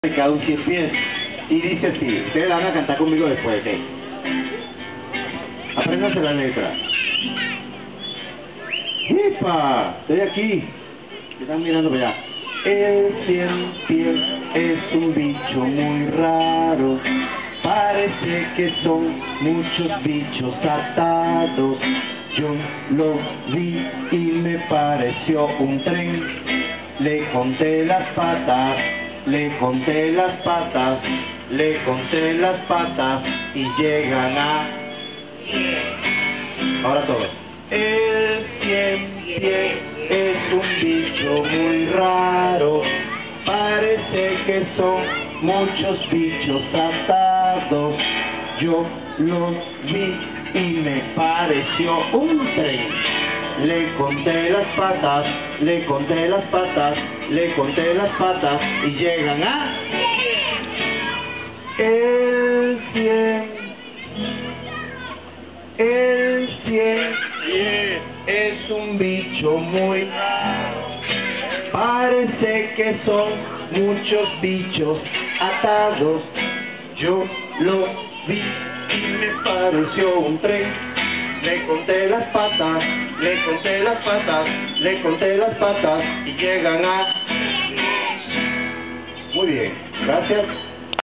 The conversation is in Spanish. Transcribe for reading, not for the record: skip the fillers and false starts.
de cada un 100 pies. Y dice así, ustedes la van a cantar conmigo después, ¿ok? Apréndanse la letra. ¡Epa! Estoy aquí. Me están mirando para allá. El 100 pies es un bicho muy raro. Parece que son muchos bichos atados. Yo lo vi y me pareció un tren. Le conté las patas, le conté las patas, le conté las patas y llegan a... Ahora todos. El 100 pies es un bicho muy raro. Parece que son muchos bichos atados. Yo los vi y me pareció un tren. Le conté las patas, le conté las patas, le conté las patas y llegan a... El 100 es un bicho muy raro. Parece que son muchos bichos atados. Yo los vi y me pareció un tren. Le conté las patas, le conté las patas, le conté las patas y llegan a... Muy bien, gracias.